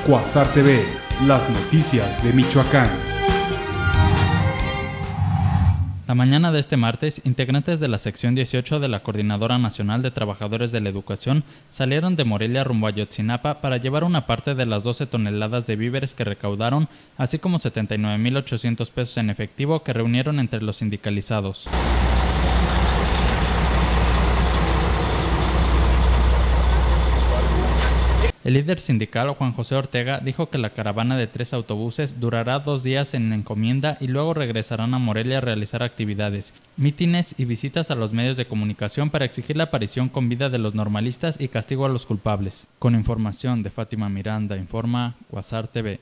Cuasar TV, las noticias de Michoacán. La mañana de este martes, integrantes de la sección 18 de la Coordinadora Nacional de Trabajadores de la Educación salieron de Morelia rumbo a Ayotzinapa para llevar una parte de las 12 toneladas de víveres que recaudaron, así como 79,800 pesos en efectivo que reunieron entre los sindicalizados. El líder sindical, Juan José Ortega, dijo que la caravana de 3 autobuses durará 2 días en encomienda y luego regresarán a Morelia a realizar actividades, mítines y visitas a los medios de comunicación para exigir la aparición con vida de los normalistas y castigo a los culpables. Con información de Fátima Miranda, informa Cuasar TV.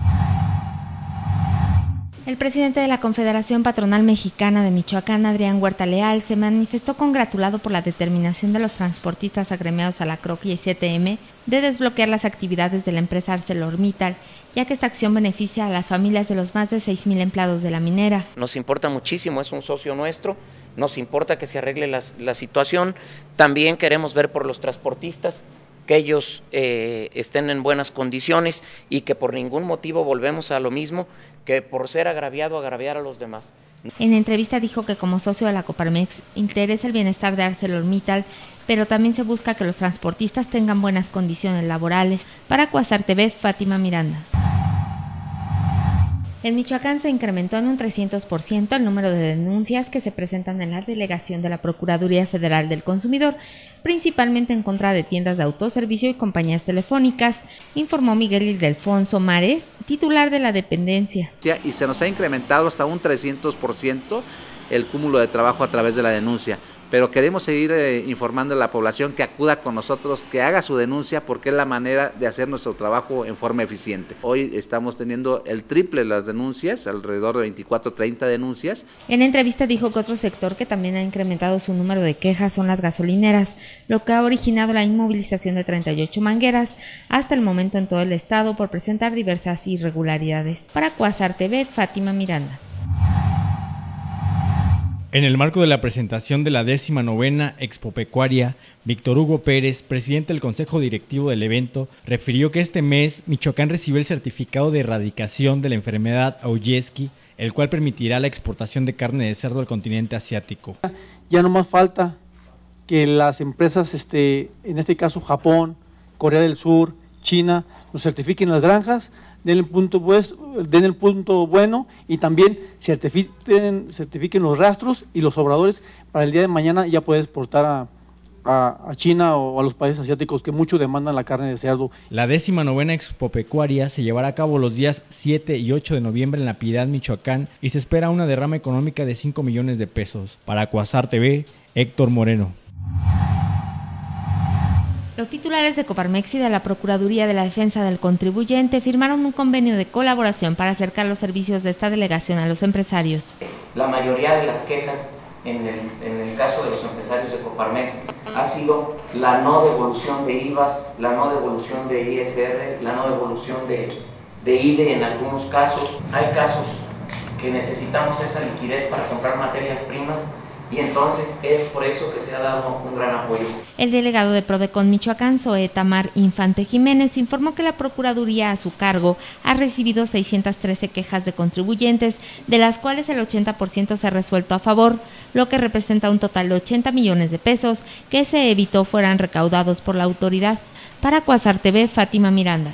El presidente de la Confederación Patronal Mexicana de Michoacán, Adrián Huerta Leal, se manifestó congratulado por la determinación de los transportistas agremiados a la CROC y 7M de desbloquear las actividades de la empresa ArcelorMittal, ya que esta acción beneficia a las familias de los más de 6,000 empleados de la minera. Nos importa muchísimo, es un socio nuestro, nos importa que se arregle la situación, también queremos ver por los transportistas, que ellos estén en buenas condiciones y que por ningún motivo volvemos a lo mismo, que por ser agraviado, agraviar a los demás. En entrevista dijo que como socio de la Coparmex interesa el bienestar de ArcelorMittal, pero también se busca que los transportistas tengan buenas condiciones laborales. Para Cuasar TV, Fátima Miranda. En Michoacán se incrementó en un 300% el número de denuncias que se presentan en la delegación de la Procuraduría Federal del Consumidor, principalmente en contra de tiendas de autoservicio y compañías telefónicas, informó Miguel Ildefonso Mares, titular de la dependencia. Y se nos ha incrementado hasta un 300% el cúmulo de trabajo a través de la denuncia. Pero queremos seguir informando a la población que acuda con nosotros, que haga su denuncia, porque es la manera de hacer nuestro trabajo en forma eficiente. Hoy estamos teniendo el triple de las denuncias, alrededor de 24 o 30 denuncias. En entrevista dijo que otro sector que también ha incrementado su número de quejas son las gasolineras, lo que ha originado la inmovilización de 38 mangueras hasta el momento en todo el estado por presentar diversas irregularidades. Para Cuasar TV, Fátima Miranda. En el marco de la presentación de la 19ª Expopecuaria, Víctor Hugo Pérez, presidente del Consejo Directivo del evento, refirió que este mes Michoacán recibió el certificado de erradicación de la enfermedad Aujeszky, el cual permitirá la exportación de carne de cerdo al continente asiático. Ya no más falta que las empresas, en este caso Japón, Corea del Sur, China, nos certifiquen las granjas, den el punto bueno y también certifiquen los rastros y los obradores para el día de mañana ya poder exportar a China o a los países asiáticos que mucho demandan la carne de cerdo. La 19ª Expopecuaria se llevará a cabo los días 7 y 8 de noviembre en La Piedad, Michoacán, y se espera una derrama económica de 5 millones de pesos. Para Cuasar TV, Héctor Moreno. Los titulares de Coparmex y de la Procuraduría de la Defensa del Contribuyente firmaron un convenio de colaboración para acercar los servicios de esta delegación a los empresarios. La mayoría de las quejas en el caso de los empresarios de Coparmex ha sido la no devolución de IVAs, la no devolución de ISR, la no devolución de IDE en algunos casos. Hay casos que necesitamos esa liquidez para comprar materias primas, y entonces es por eso que se ha dado un gran apoyo. El delegado de Prodecon Michoacán, Zoe Tamar Infante Jiménez, informó que la Procuraduría a su cargo ha recibido 613 quejas de contribuyentes, de las cuales el 80% se ha resuelto a favor, lo que representa un total de 80 millones de pesos que se evitó fueran recaudados por la autoridad. Para Cuasar TV, Fátima Miranda.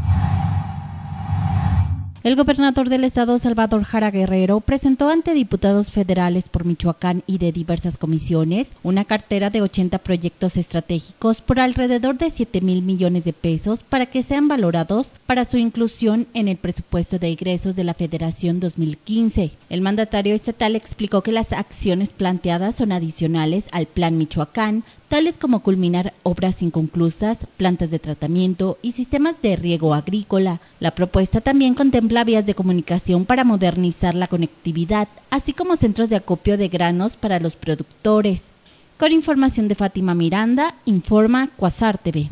El gobernador del estado, Salvador Jara Guerrero, presentó ante diputados federales por Michoacán y de diversas comisiones una cartera de 80 proyectos estratégicos por alrededor de 7,000 millones de pesos para que sean valorados para su inclusión en el presupuesto de egresos de la Federación 2015. El mandatario estatal explicó que las acciones planteadas son adicionales al Plan Michoacán, tales como culminar obras inconclusas, plantas de tratamiento y sistemas de riego agrícola. La propuesta también contempla vías de comunicación para modernizar la conectividad, así como centros de acopio de granos para los productores. Con información de Fátima Miranda, informa Cuasar TV.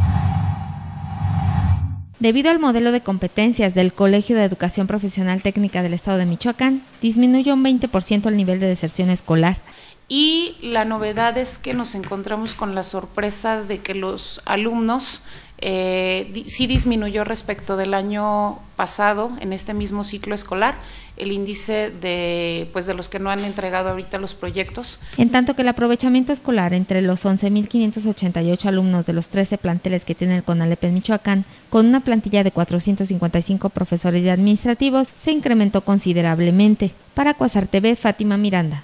Debido al modelo de competencias del Colegio de Educación Profesional Técnica del Estado de Michoacán, disminuyó un 20% el nivel de deserción escolar. Y la novedad es que nos encontramos con la sorpresa de que los alumnos sí disminuyó respecto del año pasado en este mismo ciclo escolar el índice de los que no han entregado ahorita los proyectos. En tanto que el aprovechamiento escolar entre los 11.588 alumnos de los 13 planteles que tiene el CONALEP en Michoacán, con una plantilla de 455 profesores y administrativos, se incrementó considerablemente. Para Cuasar TV, Fátima Miranda.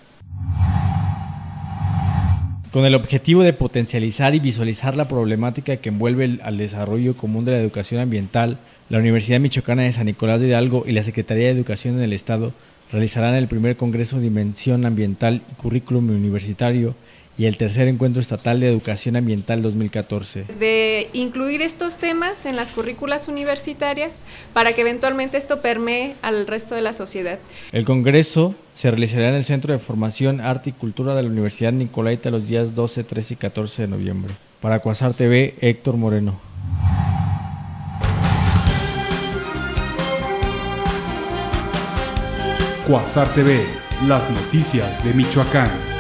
Con el objetivo de potencializar y visualizar la problemática que envuelve al desarrollo común de la educación ambiental, la Universidad Michoacana de San Nicolás de Hidalgo y la Secretaría de Educación en el Estado realizarán el primer Congreso Dimensión Ambiental y Currículum Universitario y el tercer Encuentro Estatal de Educación Ambiental 2014. De incluir estos temas en las currículas universitarias para que eventualmente esto permee al resto de la sociedad. El Congreso se realizará en el Centro de Formación, Arte y Cultura de la Universidad Nicolaita los días 12, 13 y 14 de noviembre. Para Cuasar TV, Héctor Moreno. Cuasar TV, las noticias de Michoacán.